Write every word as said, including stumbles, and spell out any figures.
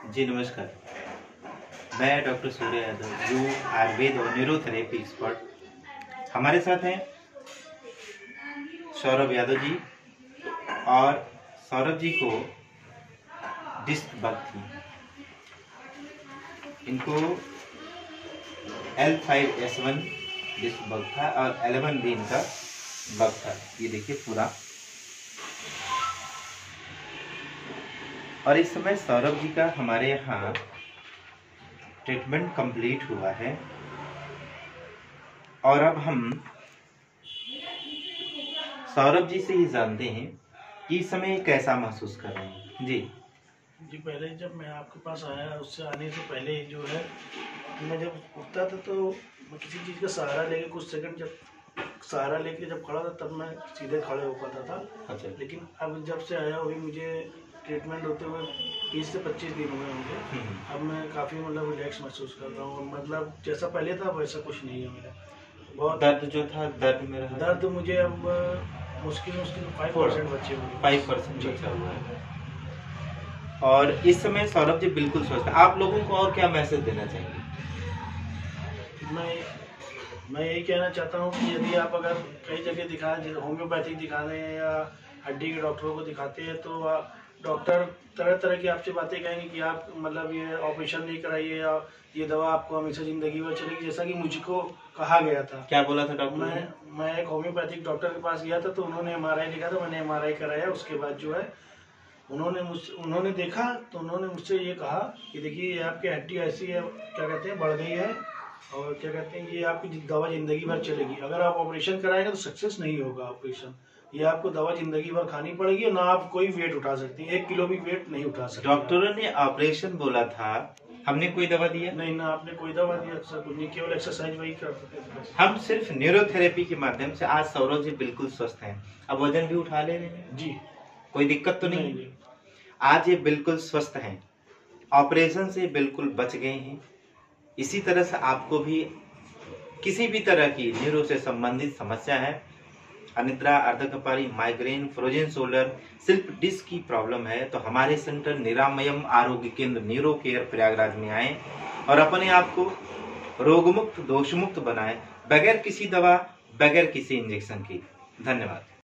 जी नमस्कार। मैं डॉक्टर सूर्य यादव, जो आयुर्वेद और न्यूरोथेरेपी एक्सपर्ट। हमारे साथ हैं सौरभ यादव जी, और सौरभ जी को डिस्क बग थी। इनको L five S one disc बग था और इलेवन बी इनका बग था। ये देखिए पूरा। और इस समय सौरभ जी का हमारे यहाँ ट्रीटमेंट कंप्लीट हुआ है, और अब हम सौरभ जी से ही जानते हैं कि इस समय कैसा महसूस कर रहे हैं। जी जी पहले जब मैं आपके पास आया, उससे आने से पहले जो है, मैं जब उठता था तो मैं किसी चीज़ का सहारा लेके कुछ सेकंड जब सहारा लेके जब खड़ा था तब मैं सीधे खड़े हो पाता था। अच्छा। लेकिन अब जब से आया हुई मुझे ट्रीटमेंट होते हुए बीस से पच्चीस दिन हुए होंगे, अब मैं काफ़ी मतलब रिलैक्स महसूस कर रहा हूँ। मतलब जैसा पहले था वैसा कुछ नहीं है मेरा। बहुत दर्द जो था, दर्द में रहा दर्द मुझे अब मुश्किल मुश्किल फाइव परसेंट बचे हुए फाइव परसेंट बचा हुआ है। और इस समय सौरभ जी बिल्कुल स्वस्थ है। आप लोगों को और क्या मैसेज देना चाहेंगे? मैं मैं यही कहना चाहता हूँ कि यदि आप अगर कई जगह दिखाएं, जैसे होम्योपैथिक दिखाने हैं या हड्डी के डॉक्टरों को दिखाते हैं, तो डॉक्टर तरह तरह की आपसे बातें कहेंगे कि आप मतलब ये ऑपरेशन नहीं कराइए या ये दवा आपको हमेशा जिंदगी भर चलेगी, जैसा कि मुझको कहा गया था। क्या बोला था डॉक्टर? मैं मैं एक होम्योपैथिक डॉक्टर के पास गया था, तो उन्होंने एम आर आई लिखा था, मैंने एम आर आई कराया। उसके बाद जो है उन्होंने मुझ उन्होंने देखा तो उन्होंने मुझसे ये कहा कि देखिए ये आपकी हड्डी ऐसी है, क्या कहते हैं, बढ़ गई है, और क्या कहते हैं, ये आपकी दवा जिंदगी भर चलेगी। अगर आप ऑपरेशन कराएंगे तो सक्सेस नहीं होगा ऑपरेशन। ये आपको दवा जिंदगी भर खानी पड़ेगी, ना आप कोई वेट उठा सकती हैं, एक किलो भी वेट नहीं उठा सकती। डॉक्टरों ने ऑपरेशन बोला था, हमने कोई दवा दिया नहीं, ना आपने कोई दवा दिया सर, कुछ नहीं, केवल एक्सरसाइज वही कर सकते थे। हम सिर्फ न्यूरोथेरेपी के माध्यम से आज सौरभ जी बिल्कुल स्वस्थ हैं। अब वजन भी उठा ले रहे हैं जी, कोई दिक्कत तो नहीं, नहीं, नहीं। आज ये बिल्कुल स्वस्थ हैं, ऑपरेशन से बिल्कुल बच गए हैं। इसी तरह से आपको भी किसी भी तरह की न्यूरो से संबंधित समस्या है, अनिद्रा, अर्धकपाली, migraine, frozen shoulder, slip disc की प्रॉब्लम है, तो हमारे सेंटर निरामयम आरोग्य केंद्र न्यूरो केयर प्रयागराज में आए और अपने आप को रोगमुक्त, दोषमुक्त बनाएं, बगैर किसी दवा, बगैर किसी इंजेक्शन की। धन्यवाद।